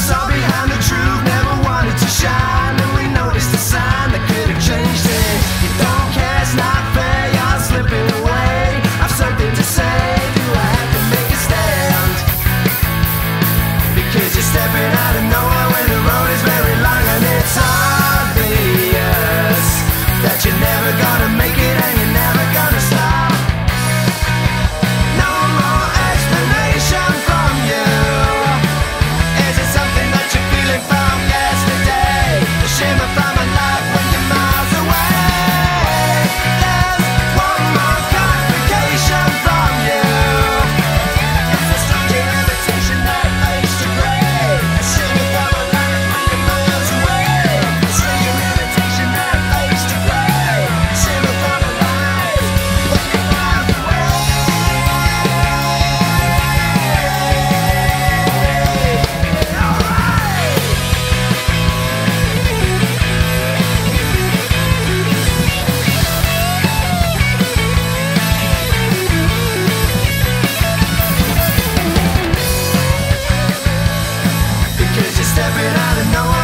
saw behind the truth, never wanted to shine. And we noticed a sign that could have changed it. You don't care, it's not fair, you're slipping away. I've something to say, do I have to make a stand? Because you're stepping out of nowhere when the road is very long. And it's obvious that you're never gonna make it and you're never gonna stop. No more explanation from you. Is it something that you're feeling from yesterday? The shimmer from a life when you're miles away. There's one more complication from you. It's a strange invitation that fades to grey. The shimmer from a life when you're miles away. A strange invitation that fades to grey. The shimmer from a life when you're miles away. Because you're stepping out of nowhere